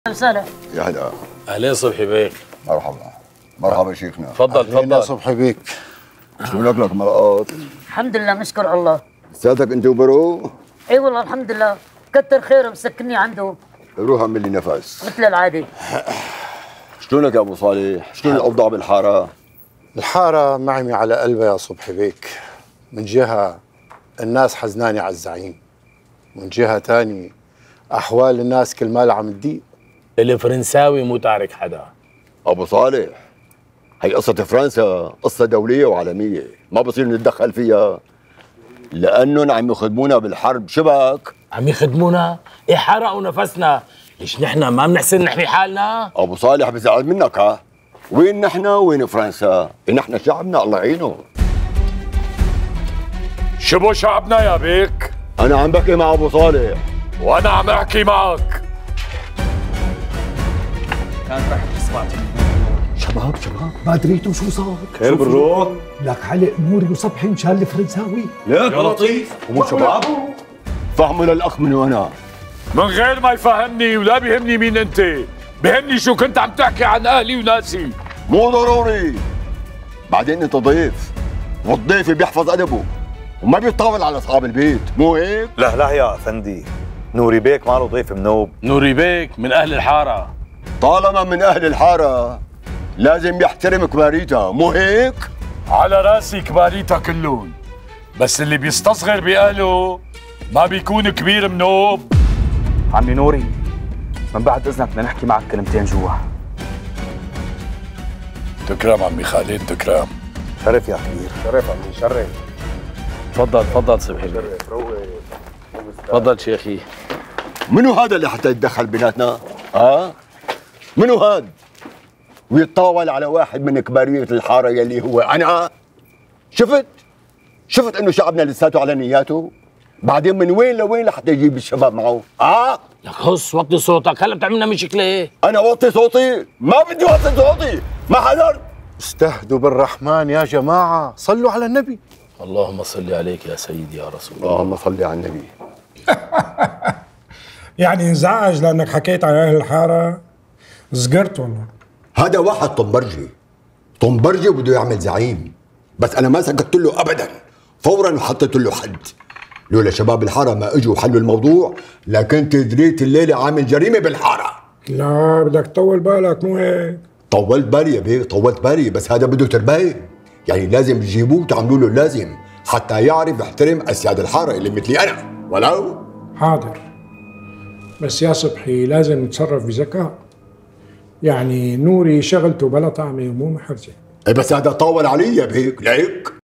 وسهلا. يا هلا. اهلين صبحي بيك. مرحبا. مرحبا شيخنا. تفضل تفضل. صبحي بيك. شو لك مرقات؟ الحمد لله نشكر الله. لساتك انت وبرو؟ اي والله الحمد لله، كتر خيره مسكني عنده. روح اعمل لي نفس مثل العادة. شلونك يا ابو صالح؟ شلون الاوضاع بالحاره؟ الحارة معمي على قلبها يا صبحي بيك. من جهة الناس حزنانة على الزعيم، من جهة تانية أحوال الناس كل مال عم تضيق. الفرنساوي مو تارك حدا. ابو صالح، هي قصة فرنسا قصة دولية وعالمية، ما بصير نتدخل فيها لأنهم عم يخدمونا بالحرب شبك. عم يخدمونا؟ ايه حرقوا نفسنا، ليش نحن ما بنحسن نحمي حالنا؟ ابو صالح بزعل منك ها؟ وين نحن وين فرنسا؟ نحن شعبنا الله يعينه. شبو شعبنا يا بيك؟ أنا عم بحكي مع أبو صالح. وأنا عم أحكي معك. كانت رح تصبعتي. شباب ما دريتوا شو صار؟ خير بالروح؟ لك علق نوري وصبحي مشان الفرنساوي. يا لطيف. هم شباب؟ فهموا للأخ من وأنا. من غير ما يفهمني ولا بيهمني مين أنت، بيهمني شو كنت عم تحكي عن أهلي وناسي. مو ضروري. بعدين أنت ضيف، والضيف بيحفظ أدبه وما بيطاول على أصحاب البيت، مو هيك؟ لا يا أفندي، نوري بيك ماله ضيف منوب. نوري بيك من اهل الحاره. طالما من أهل الحارة لازم يحترم كباريتها، مو هيك؟ على راسي كباريتا كلون، بس اللي بيستصغر بأهله ما بيكون كبير منوب. عمي نوري، من بعد إذنك بدنا نحكي معك كلمتين جوا. تكرم عمي خالد، تكرم. شرف يا كبير. شرف عمي شرف. تفضل تفضل صبحي بيك. تفضل شيخي. منو هذا اللي حتى يتدخل بيناتنا؟ منو هاد؟ ويتطاول على واحد من كبارية الحارة يلي هو أنا؟ شفت إنه شعبنا لساته على نياته؟ بعدين من وين لوين لحتى يجيب الشباب معه؟ لك خص وطي صوتك، هلا بتعملنا مشكله ايه؟ أنا وطي صوتي؟ ما بدي وطي صوتي، ما حضرت. استهدوا بالرحمن يا جماعة، صلوا على النبي. اللهم صل عليك يا سيدي يا رسول الله. اللهم صل على النبي. يعني انزعج لانك حكيت عن اهل الحاره؟ زقرت والله. هذا واحد طنبرجي بده يعمل زعيم، بس أنا ما سكت له أبدا، فورا حطيت له حد. لولا شباب الحارة ما اجوا وحلوا الموضوع لكنت دريت الليلة عامل جريمة بالحارة. لا بدك تطول بالك، مو هيك؟ طولت بالي يا بيه، طولت بالي، بس هذا بده ترباية، يعني لازم تجيبوه وتعملوا له اللازم حتى يعرف يحترم أسياد الحارة اللي مثلي أنا، ولو. حاضر، بس يا صبحي لازم نتصرف بذكاء. يعني نوري شغلته بلا طعمه ومو محرجة. بس هذا طول علي يا بيه، ليك